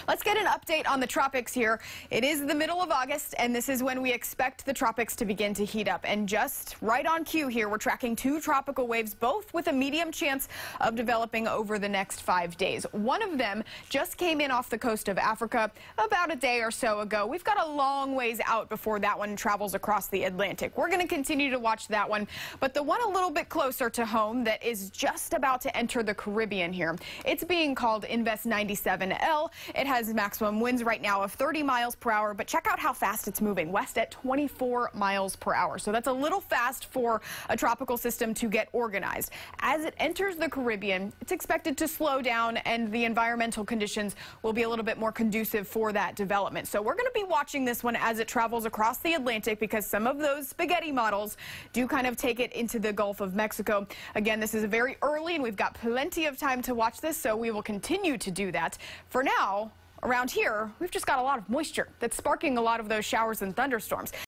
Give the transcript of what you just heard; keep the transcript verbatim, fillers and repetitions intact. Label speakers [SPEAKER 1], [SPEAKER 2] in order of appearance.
[SPEAKER 1] Let's get an update on the tropics here. It is the middle of August, and this is when we expect the tropics to begin to heat up. And just right on cue here, we're tracking two tropical waves, both with a medium chance of developing over the next five days. One of them just came in off the coast of Africa about a day or so ago. We've got a long ways out before that one travels across the Atlantic. We're going to continue to watch that one, but the one a little bit closer to home that is just about to enter the Caribbean here, it's being called Invest ninety-seven L. It has maximum winds right now of thirty miles per hour, but check out how fast it's moving, west at twenty-four miles per hour. So that's a little fast for a tropical system to get organized. As it enters the Caribbean, it's expected to slow down, and the environmental conditions will be a little bit more conducive for that development. So we're going to be watching this one as it travels across the Atlantic, because some of those spaghetti models do kind of take it into the Gulf of Mexico. Again, this is very early, and we've got plenty of time to watch this, so we will continue to do that. For now, around here, we've just got a lot of moisture that's sparking a lot of those showers and thunderstorms.